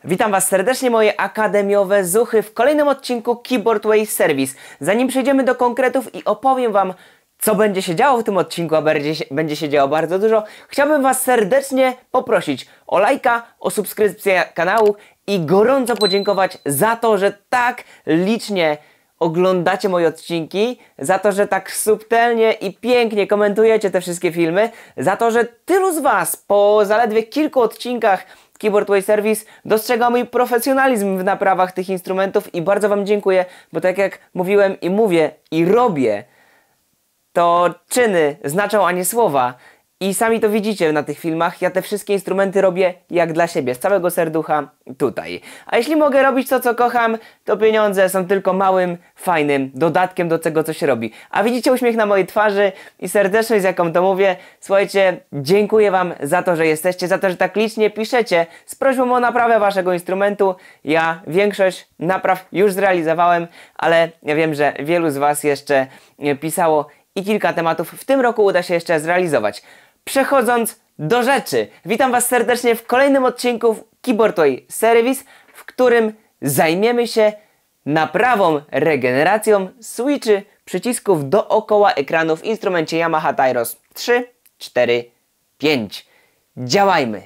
Witam Was serdecznie, moje akademiowe zuchy, w kolejnym odcinku Keyboard Service. Zanim przejdziemy do konkretów i opowiem Wam, co będzie się działo w tym odcinku, a będzie się działo bardzo dużo, chciałbym Was serdecznie poprosić o lajka, o subskrypcję kanału i gorąco podziękować za to, że tak licznie oglądacie moje odcinki, za to, że tak subtelnie i pięknie komentujecie te wszystkie filmy, za to, że tylu z Was po zaledwie kilku odcinkach Keyboard Service dostrzega mój profesjonalizm w naprawach tych instrumentów i bardzo Wam dziękuję, bo tak jak mówiłem i mówię i robię, to czyny znaczą, a nie słowa. I sami to widzicie na tych filmach, ja te wszystkie instrumenty robię jak dla siebie, z całego serducha tutaj. A jeśli mogę robić to, co kocham, to pieniądze są tylko małym, fajnym dodatkiem do tego, co się robi. A widzicie uśmiech na mojej twarzy i serdeczność, z jaką to mówię. Słuchajcie, dziękuję Wam za to, że jesteście, za to, że tak licznie piszecie z prośbą o naprawę Waszego instrumentu. Ja większość napraw już zrealizowałem, ale ja wiem, że wielu z Was jeszcze pisało i kilka tematów w tym roku uda się jeszcze zrealizować. Przechodząc do rzeczy, witam Was serdecznie w kolejnym odcinku Keyboard Service, w którym zajmiemy się naprawą, regeneracją switchy przycisków dookoła ekranu w instrumencie Yamaha Tyros 3, 4, 5. Działajmy!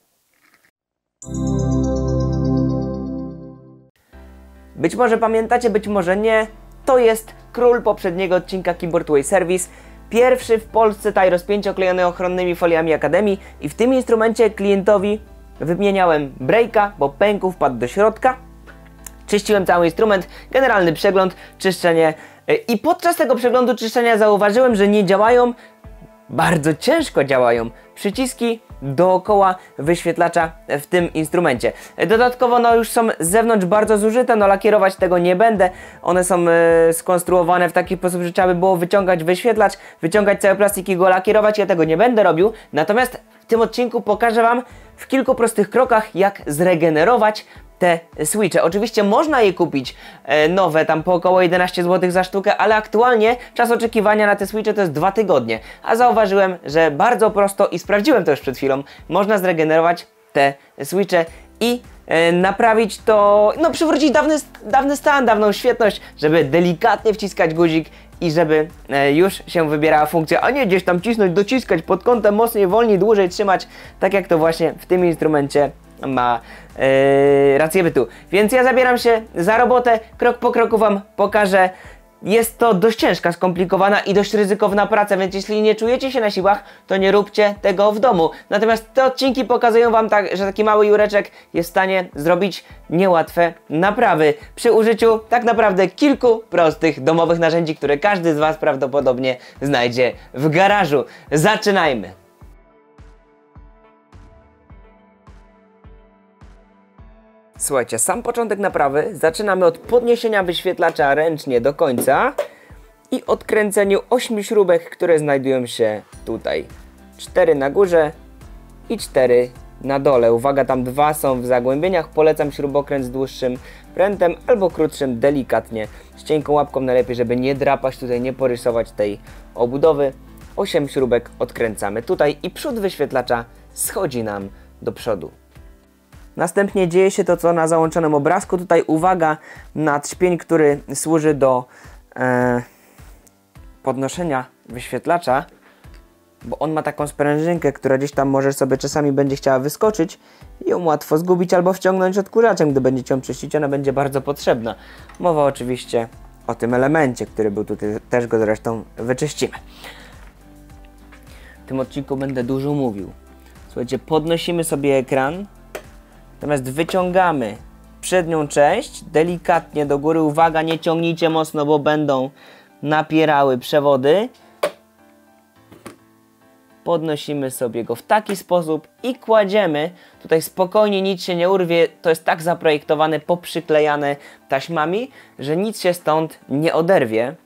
Być może pamiętacie, być może nie, to jest król poprzedniego odcinka Keyboard Service. Pierwszy w Polsce Tyros 5 oklejony ochronnymi foliami Akademii i w tym instrumencie klientowi wymieniałem breaka, bo pękł, wpadł do środka. Czyściłem cały instrument, generalny przegląd, czyszczenie i podczas tego przeglądu czyszczenia zauważyłem, że nie działają, bardzo ciężko działają przyciski dookoła wyświetlacza w tym instrumencie. Dodatkowo no już są z zewnątrz bardzo zużyte, no lakierować tego nie będę. One są skonstruowane w taki sposób, że trzeba by było wyciągać wyświetlacz, wyciągać cały plastik i go lakierować. Ja tego nie będę robił. Natomiast w tym odcinku pokażę Wam w kilku prostych krokach, jak zregenerować te switche. Oczywiście można je kupić nowe, tam po około 11 zł za sztukę, ale aktualnie czas oczekiwania na te switche to jest 2 tygodnie. A zauważyłem, że bardzo prosto i sprawdziłem to już przed chwilą, można zregenerować te switche i naprawić to, no przywrócić dawny stan, dawną świetność, żeby delikatnie wciskać guzik i żeby już się wybierała funkcja, a nie gdzieś tam cisnąć, dociskać pod kątem mocniej, wolniej, dłużej trzymać, tak jak to właśnie w tym instrumencie ma rację bytu. Więc ja zabieram się za robotę, krok po kroku Wam pokażę. Jest to dość ciężka, skomplikowana i dość ryzykowna praca, więc jeśli nie czujecie się na siłach, to nie róbcie tego w domu. Natomiast te odcinki pokazują Wam, że taki mały Jureczek jest w stanie zrobić niełatwe naprawy przy użyciu tak naprawdę kilku prostych domowych narzędzi, które każdy z Was prawdopodobnie znajdzie w garażu. Zaczynajmy! Słuchajcie, sam początek naprawy zaczynamy od podniesienia wyświetlacza ręcznie do końca i odkręceniu 8 śrubek, które znajdują się tutaj. 4 na górze i 4 na dole. Uwaga, tam 2 są w zagłębieniach. Polecam śrubokręt z dłuższym prętem albo krótszym, delikatnie. Z cienką łapką najlepiej, żeby nie drapać tutaj, nie porysować tej obudowy. 8 śrubek odkręcamy tutaj i przód wyświetlacza schodzi nam do przodu. Następnie dzieje się to, co na załączonym obrazku. Tutaj uwaga na trzpień, który służy do podnoszenia wyświetlacza, bo on ma taką sprężynkę, która gdzieś tam może sobie czasami będzie chciała wyskoczyć i ją łatwo zgubić albo wciągnąć odkurzaczem, gdy będziecie ją czyścić. Ona będzie bardzo potrzebna. Mowa oczywiście o tym elemencie, który był tutaj, też go zresztą wyczyścimy. W tym odcinku będę dużo mówił. Słuchajcie, podnosimy sobie ekran. Natomiast wyciągamy przednią część delikatnie do góry. Uwaga, nie ciągnijcie mocno, bo będą napierały przewody. Podnosimy sobie go w taki sposób i kładziemy. Tutaj spokojnie, nic się nie urwie. To jest tak zaprojektowane, poprzyklejane taśmami, że nic się stąd nie oderwie.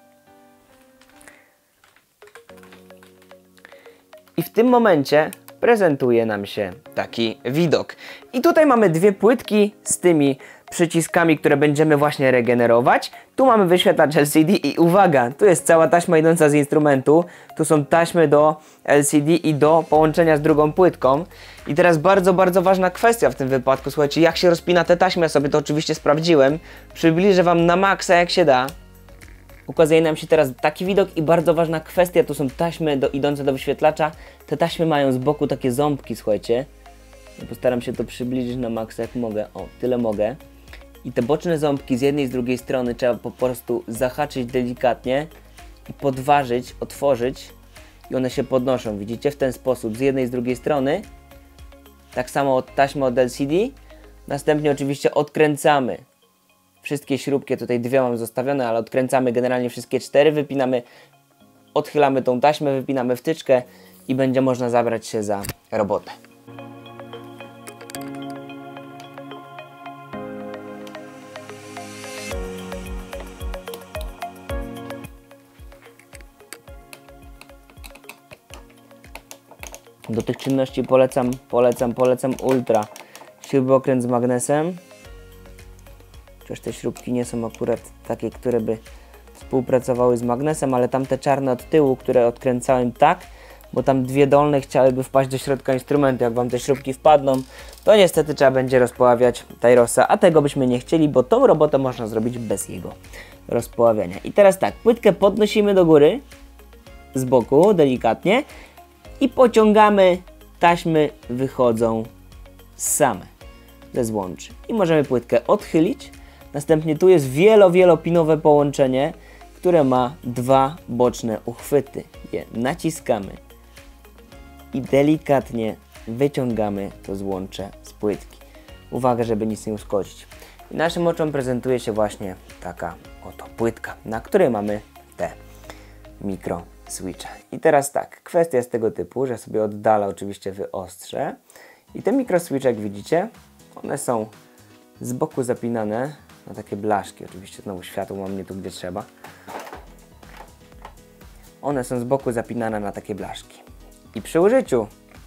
I w tym momencie prezentuje nam się taki widok. I tutaj mamy 2 płytki z tymi przyciskami, które będziemy właśnie regenerować. Tu mamy wyświetlacz LCD i uwaga, tu jest cała taśma idąca z instrumentu. Tu są taśmy do LCD i do połączenia z drugą płytką. I teraz bardzo, bardzo ważna kwestia w tym wypadku. Słuchajcie, jak się rozpina te taśmy, ja sobie to oczywiście sprawdziłem. Przybliżę wam na maksa jak się da. Ukazuje nam się teraz taki widok i bardzo ważna kwestia, tu są taśmy idące do wyświetlacza. Te taśmy mają z boku takie ząbki, słuchajcie. Postaram się to przybliżyć na maksa jak mogę. O, tyle mogę. I te boczne ząbki z jednej i z drugiej strony trzeba po prostu zahaczyć delikatnie i podważyć, otworzyć i one się podnoszą. Widzicie? W ten sposób z jednej i z drugiej strony. Tak samo taśma od LCD. Następnie oczywiście odkręcamy wszystkie śrubki, tutaj dwie mam zostawione, ale odkręcamy generalnie wszystkie 4, wypinamy, odchylamy tą taśmę, wypinamy wtyczkę i będzie można zabrać się za robotę. Do tych czynności polecam ultra śrubokręt z magnesem. Chociaż te śrubki nie są akurat takie, które by współpracowały z magnesem, ale tamte czarne od tyłu, które odkręcałem tak, bo tam dwie dolne chciałyby wpaść do środka instrumentu. Jak wam te śrubki wpadną, to niestety trzeba będzie rozpoławiać Tyrosa, a tego byśmy nie chcieli, bo tą robotę można zrobić bez jego rozpoławiania. I teraz tak, płytkę podnosimy do góry, z boku, delikatnie i pociągamy, taśmy wychodzą same ze złączy. I możemy płytkę odchylić. Następnie tu jest wielopinowe połączenie, które ma dwa boczne uchwyty. Je naciskamy i delikatnie wyciągamy to złącze z płytki. Uwaga, żeby nic nie uszkodzić. I naszym oczom prezentuje się właśnie taka oto płytka, na której mamy te mikro switche. I teraz tak, kwestia jest tego typu, że sobie oddalę, oczywiście wyostrzę. I te mikro switche, jak widzicie, one są z boku zapinane na takie blaszki. Oczywiście znowu światło mam nie tu, gdzie trzeba. One są z boku zapinane na takie blaszki. I przy użyciu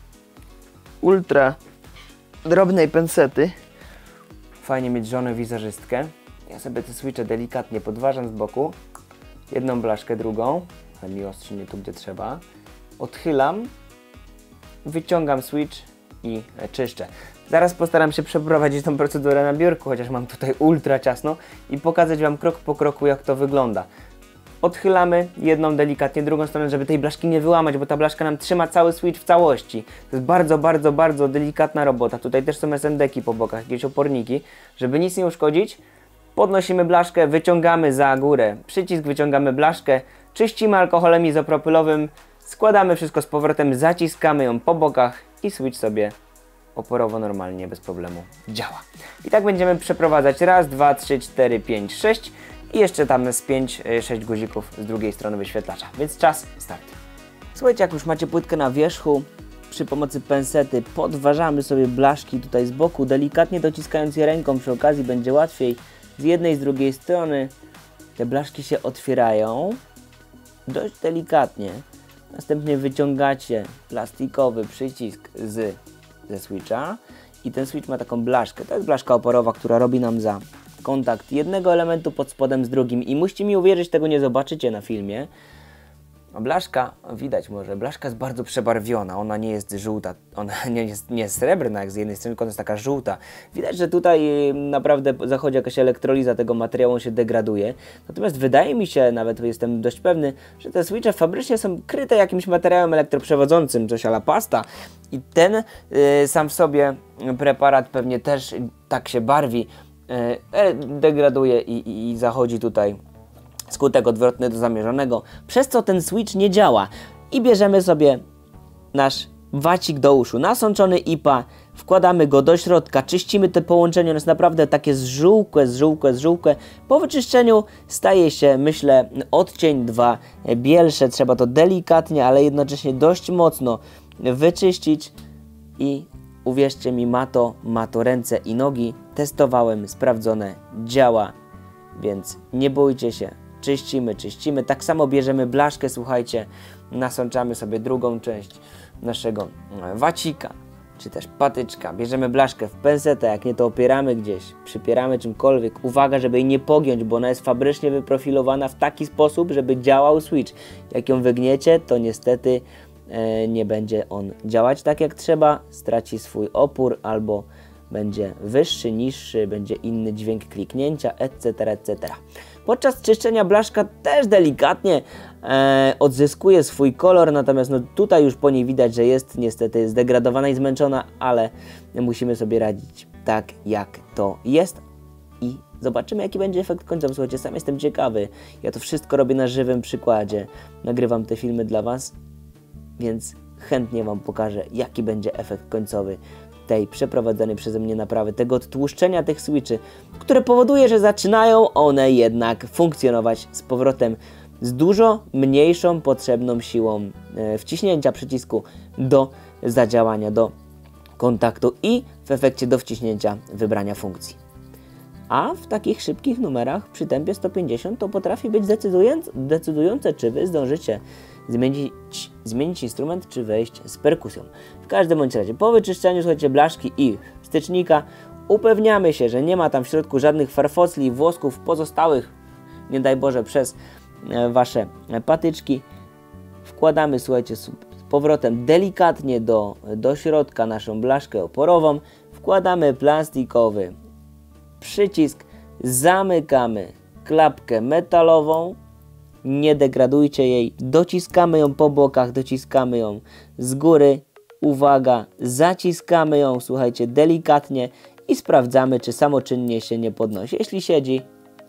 ultra drobnej pensety, fajnie mieć żonę wizerzystkę, ja sobie te switche delikatnie podważam z boku, jedną blaszkę, drugą, ale mi ostrzy nie tu, gdzie trzeba, odchylam, wyciągam switch i czyszczę. Zaraz postaram się przeprowadzić tą procedurę na biurku, chociaż mam tutaj ultra ciasno i pokazać wam krok po kroku, jak to wygląda. Odchylamy jedną delikatnie, drugą stronę, żeby tej blaszki nie wyłamać, bo ta blaszka nam trzyma cały switch w całości. To jest bardzo delikatna robota. Tutaj też są SMD-ki po bokach, jakieś oporniki. Żeby nic nie uszkodzić, podnosimy blaszkę, wyciągamy za górę przycisk, wyciągamy blaszkę, czyścimy alkoholem izopropylowym, składamy wszystko z powrotem, zaciskamy ją po bokach i switch sobie oporowo, normalnie, bez problemu działa. I tak będziemy przeprowadzać raz, 2, 3, 4, 5, 6 i jeszcze tam z 5-6 guzików z drugiej strony wyświetlacza. Więc czas, start. Słuchajcie, jak już macie płytkę na wierzchu, przy pomocy pensety podważamy sobie blaszki tutaj z boku, delikatnie dociskając je ręką, przy okazji będzie łatwiej. Z jednej i z drugiej strony te blaszki się otwierają dość delikatnie. Następnie wyciągacie plastikowy przycisk ze switcha i ten switch ma taką blaszkę. To jest blaszka oporowa, która robi nam za kontakt jednego elementu pod spodem z drugim i musicie mi uwierzyć, tego nie zobaczycie na filmie. A blaszka, widać może, blaszka jest bardzo przebarwiona, ona nie jest żółta, ona nie jest srebrna jak z jednej strony, tylko ona jest taka żółta. Widać, że tutaj naprawdę zachodzi jakaś elektroliza tego materiału, on się degraduje. Natomiast wydaje mi się, nawet jestem dość pewny, że te switche fabrycznie są kryte jakimś materiałem elektroprzewodzącym, coś a la pasta. I ten sam w sobie preparat pewnie też tak się barwi, degraduje i zachodzi tutaj skutek odwrotny do zamierzonego, przez co ten switch nie działa. I bierzemy sobie nasz wacik do uszu, nasączony IPA, wkładamy go do środka, czyścimy te połączenie, ono jest naprawdę takie zżółkłe. Po wyczyszczeniu staje się, myślę, odcień 2 bielsze. Trzeba to delikatnie, ale jednocześnie dość mocno wyczyścić i uwierzcie mi, ma to ręce i nogi. Testowałem, sprawdzone, działa, więc nie bójcie się. Czyścimy. Tak samo bierzemy blaszkę, słuchajcie, nasączamy sobie drugą część naszego wacika. czy też patyczka. Bierzemy blaszkę w pensetę, jak nie to opieramy gdzieś, przypieramy czymkolwiek. Uwaga, żeby jej nie pogiąć, bo ona jest fabrycznie wyprofilowana w taki sposób, żeby działał switch. Jak ją wygniecie, to niestety nie będzie on działać tak jak trzeba, straci swój opór albo będzie wyższy, niższy, będzie inny dźwięk kliknięcia, etc., etc. Podczas czyszczenia blaszka też delikatnie odzyskuje swój kolor, natomiast no, tutaj już po niej widać, że jest niestety zdegradowana i zmęczona, ale musimy sobie radzić tak jak to jest i zobaczymy jaki będzie efekt końcowy. Słuchajcie, sam jestem ciekawy, ja to wszystko robię na żywym przykładzie, nagrywam te filmy dla Was, więc chętnie Wam pokażę jaki będzie efekt końcowy tej przeprowadzonej przeze mnie naprawy, tego odtłuszczenia tych switchy, które powoduje, że zaczynają one jednak funkcjonować z powrotem z dużo mniejszą potrzebną siłą wciśnięcia przycisku do zadziałania, do kontaktu i w efekcie do wciśnięcia wybrania funkcji. A w takich szybkich numerach przy tempie 150 to potrafi być decydujące, czy Wy zdążycie zmienić instrument, czy wejść z perkusją. W każdym bądź razie po wyczyszczeniu, słuchajcie, blaszki i wstecznika upewniamy się, że nie ma tam w środku żadnych farfocli, włosków pozostałych, nie daj Boże, przez Wasze patyczki. Wkładamy, słuchajcie, z powrotem delikatnie do środka naszą blaszkę oporową, wkładamy plastikowy przycisk, zamykamy klapkę metalową, nie degradujcie jej, dociskamy ją po bokach, dociskamy ją z góry, uwaga, zaciskamy ją, słuchajcie, delikatnie i sprawdzamy, czy samoczynnie się nie podnosi. Jeśli siedzi,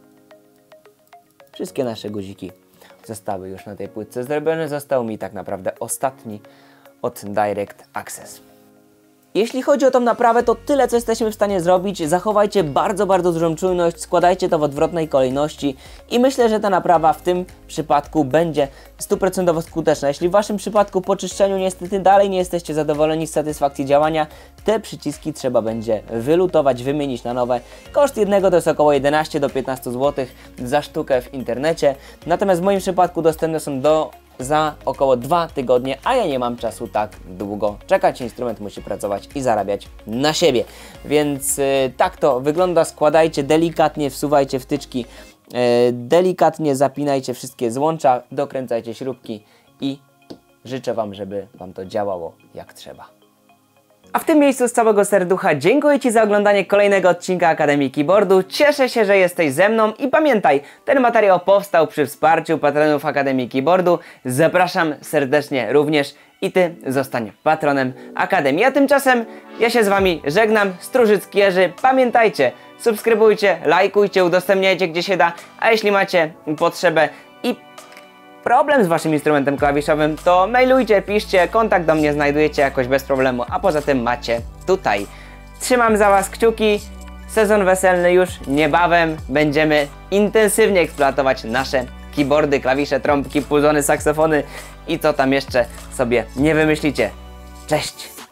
wszystkie nasze guziki zostały już na tej płytce zrobione, został mi tak naprawdę ostatni od Direct Access. Jeśli chodzi o tą naprawę, to tyle, co jesteśmy w stanie zrobić. Zachowajcie bardzo dużą czujność, składajcie to w odwrotnej kolejności i myślę, że ta naprawa w tym przypadku będzie 100% skuteczna. Jeśli w Waszym przypadku po czyszczeniu niestety dalej nie jesteście zadowoleni z satysfakcji działania, te przyciski trzeba będzie wylutować, wymienić na nowe. Koszt jednego to jest około 11 do 15 zł za sztukę w internecie. Natomiast w moim przypadku dostępne są za około 2 tygodnie, a ja nie mam czasu tak długo czekać. Instrument musi pracować i zarabiać na siebie. Więc tak to wygląda. Składajcie delikatnie, wsuwajcie wtyczki, delikatnie zapinajcie wszystkie złącza, dokręcajcie śrubki i życzę Wam, żeby Wam to działało jak trzeba. A w tym miejscu z całego serducha dziękuję Ci za oglądanie kolejnego odcinka Akademii Keyboardu. Cieszę się, że jesteś ze mną i pamiętaj, ten materiał powstał przy wsparciu patronów Akademii Keyboardu. Zapraszam serdecznie również i Ty zostań patronem Akademii. A tymczasem ja się z Wami żegnam, Strużycki Jerzy. Pamiętajcie, subskrybujcie, lajkujcie, udostępniajcie gdzie się da, a jeśli macie potrzebę i problem z Waszym instrumentem klawiszowym, to mailujcie, piszcie, kontakt do mnie znajdujecie jakoś bez problemu, a poza tym macie tutaj. Trzymam za Was kciuki, sezon weselny już niebawem, będziemy intensywnie eksploatować nasze keyboardy, klawisze, trąbki, pulzony, saksofony i co tam jeszcze sobie nie wymyślicie. Cześć!